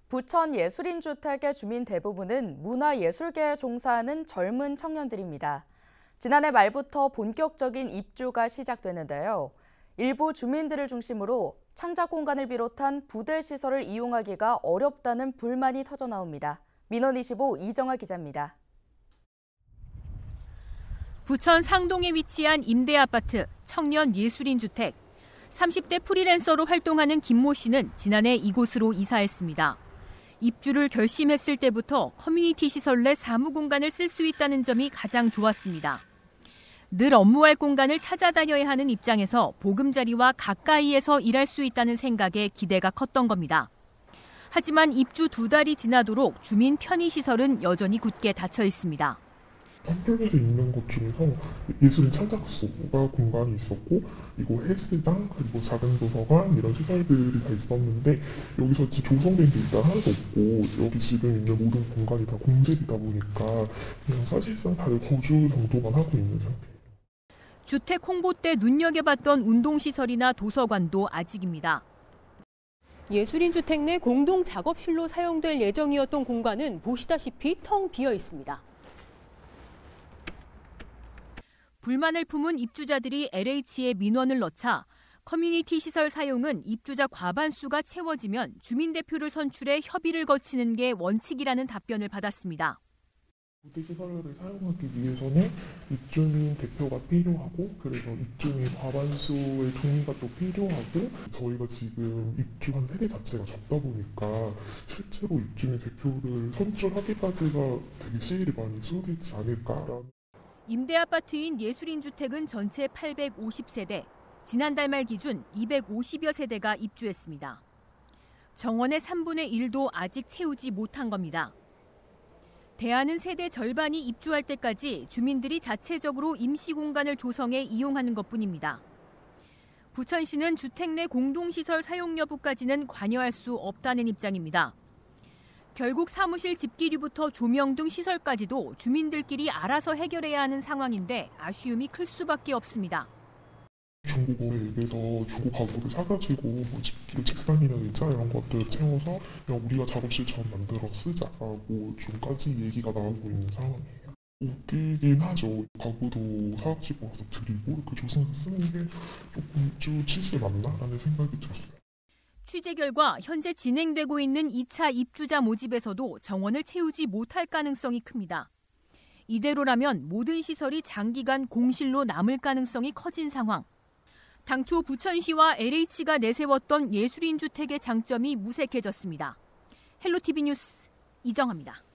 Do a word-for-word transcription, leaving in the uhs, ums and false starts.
부천 예술인주택의 주민 대부분은 문화예술계에 종사하는 젊은 청년들입니다. 지난해 말부터 본격적인 입주가 시작되는데요. 일부 주민들을 중심으로 창작 공간을 비롯한 부대 시설을 이용하기가 어렵다는 불만이 터져나옵니다. 민원이십오 이정아 기자입니다. 부천 상동에 위치한 임대아파트 청년 예술인주택. 삼십 대 프리랜서로 활동하는 김모 씨는 지난해 이곳으로 이사했습니다. 입주를 결심했을 때부터 커뮤니티 시설 내 사무 공간을 쓸 수 있다는 점이 가장 좋았습니다. 늘 업무할 공간을 찾아다녀야 하는 입장에서 보금자리와 가까이에서 일할 수 있다는 생각에 기대가 컸던 겁니다. 하지만 입주 두 달이 지나도록 주민 편의시설은 여전히 굳게 닫혀 있습니다. 텀블러에 있는 것 중에서 예술인 창작소가 공간이 있었고, 그리고 헬스장, 그리고 작은 도서관 이런 시설들이 다 있었는데 여기서 조성된 게 일단 하나도 없고 여기 지금 있는 모든 공간이 다 공실이다 보니까 그냥 사실상 다들 거주 정도만 하고 있는 상태예요. 주택 홍보 때 눈여겨봤던 운동시설이나 도서관도 아직입니다. 예술인 주택 내 공동 작업실로 사용될 예정이었던 공간은 보시다시피 텅 비어 있습니다. 불만을 품은 입주자들이 엘에이치에 민원을 넣자 커뮤니티 시설 사용은 입주자 과반수가 채워지면 주민대표를 선출해 협의를 거치는 게 원칙이라는 답변을 받았습니다. 부대 시설을 사용하기 위해서는 입주민 대표가 필요하고, 그래서 입주민 과반수의 동의가 또 필요하고, 저희가 지금 입주한 세대 자체가 적다 보니까 실제로 입주민 대표를 선출하기까지가 되게 시일이 많이 소요되지 않을까라는. 임대아파트인 예술인주택은 전체 팔백오십 세대, 지난달 말 기준 이백오십여 세대가 입주했습니다. 정원의 삼분의 일도 아직 채우지 못한 겁니다. 대안은 세대 절반이 입주할 때까지 주민들이 자체적으로 임시 공간을 조성해 이용하는 것뿐입니다. 부천시는 주택 내 공동시설 사용 여부까지는 관여할 수 없다는 입장입니다. 결국 사무실 집기류부터 조명 등 시설까지도 주민들끼리 알아서 해결해야 하는 상황인데 아쉬움이 클 수밖에 없습니다. 중고거래에서 중고 가구를 사가지고 뭐 집기류 책상이나 의자 이런 것들 채워서 그냥 우리가 작업실처럼 만들어 쓰자라고 좀까지 얘기가 나오고 있는 상황이에요. 웃기긴 하죠. 가구도 사가지고 와서 드리고 이렇게 조성해서 쓰는 게 조금 입주 취지에 맞나라는 생각이 들었어요. 취재 결과 현재 진행되고 있는 이 차 입주자 모집에서도 정원을 채우지 못할 가능성이 큽니다. 이대로라면 모든 시설이 장기간 공실로 남을 가능성이 커진 상황. 당초 부천시와 엘에이치가 내세웠던 예술인주택의 장점이 무색해졌습니다. 헬로티비 뉴스 이정아입니다.